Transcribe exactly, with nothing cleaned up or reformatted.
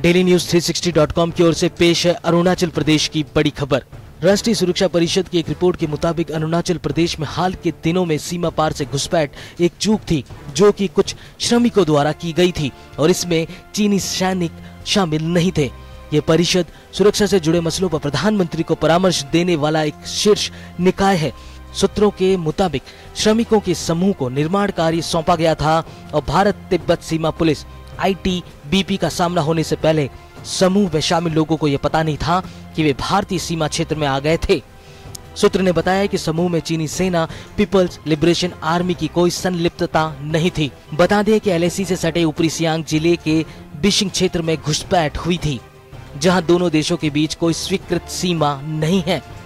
Daily news three sixty dot com की ओर से पेश है अरुणाचल प्रदेश की बड़ी खबर। राष्ट्रीय सुरक्षा परिषद की एक रिपोर्ट के मुताबिक अरुणाचल प्रदेश में हाल के दिनों में सीमा पार से घुसपैठ एक चूक थी जो कि कुछ श्रमिकों द्वारा की गई थी और इसमें चीनी सैनिक शामिल नहीं थे। ये परिषद सुरक्षा से जुड़े मसलों पर प्रधानमंत्री को परामर्श देने वाला एक शीर्ष निकाय है। सूत्रों के मुताबिक श्रमिकों के समूह को निर्माण कार्य सौंपा गया था और भारत तिब्बत सीमा police I T B P का सामना होने से पहले समूह में शामिल लोगों को यह पता नहीं था कि वे भारतीय सीमा क्षेत्र में आ गए थे। सूत्र ने बताया कि समूह में चीनी सेना पीपल्स लिबरेशन आर्मी की कोई संलिप्तता नहीं थी। बता दें कि एल ए सी से सटे ऊपरी सियांग जिले के बिशिंग क्षेत्र में घुसपैठ हुई थी, जहां दोनों देशों के बीच कोई स्वीकृत सीमा नहीं है।